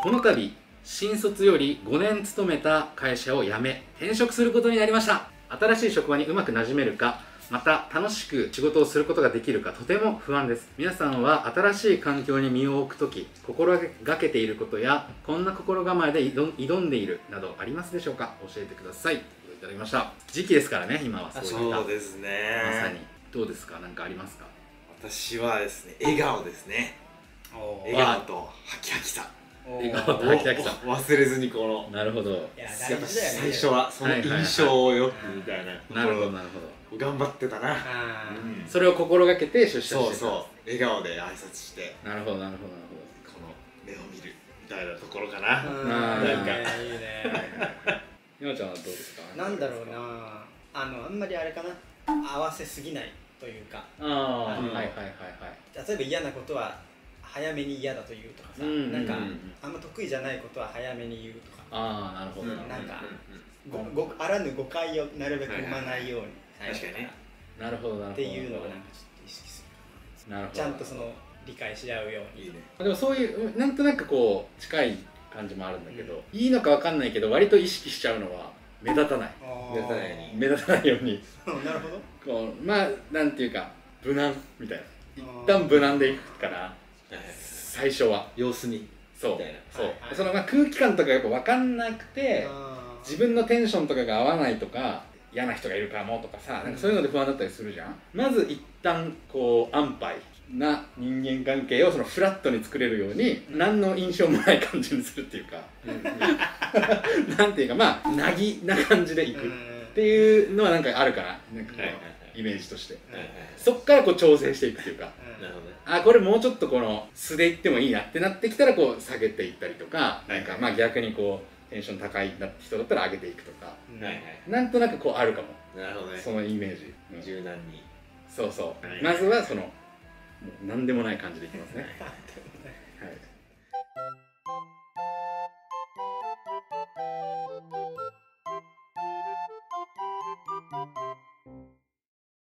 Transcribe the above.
この度新卒より5年勤めた会社を辞め転職することになりました。新しい職場にうまく馴染めるか、また楽しく仕事をすることができるかとても不安です。皆さんは新しい環境に身を置くとき心がけていることや、こんな心構えで挑んでいるなどありますでしょうか。教えてください。ということでいただきました。時期ですからね、今はそういった。 そうですね。 まさにどうですか、何かありますか。 私はですね、笑顔ですね。笑顔とハキハキさ。 笑顔とハキハキさ忘れずにこの。 なるほど。 やっぱ最初はその印象をよくみたいな。 なるほどなるほど。 頑張ってたな。 それを心がけて出社してた。 そうそう。笑顔で挨拶して。 なるほどなるほどなるほど。この目を見るみたいなところかな。 なんかいいね。 山ちゃんはどうですか。 なんだろうな、あんまりあれかな、合わせすぎないというか。 はいはいはいはい。 例えば嫌なことは早めに嫌だと言うとかさ、なんかあんま得意じゃないことは早めに言うとか。 ああ、なるほど。 なんかあらぬ誤解をなるべく生まないように。 確かにね。 なるほどなるほど。っていうのをなんかちょっと意識する。 なるほど。 ちゃんとその理解し合うように。 でもそういうなんとなくこう近い感じもあるんだけど、いいのかわかんないけど割と意識しちゃうのは目立たない。 目立たないように。 目立たないように。 なるほど。 こうまあなんていうか無難みたいな。一旦無難でいくから。最初は様子見そうその空気感とかやっぱ分かんなくて、自分のテンションとかが合わないとか嫌な人がいるかもとかさ、なんかそういうので不安だったりするじゃん。まず一旦こう安牌な人間関係をそのフラットに作れるように、何の印象もない感じにするっていうかなんていうかまあなぎな感じでいくっていうのはなんかあるかな、なんかこうイメージとして。そっからこう調整していくっていうか、あ、これもうちょっとこの素でいってもいいなってなってきたらこう下げていったりとか、なんかまあ逆にこうテンション高い人だったら上げていくとか、なんとなくこうあるかも。 なるほどね。 そのイメージ柔軟に。 そうそう。まずはそのもう何でもない感じでいきますね。はい。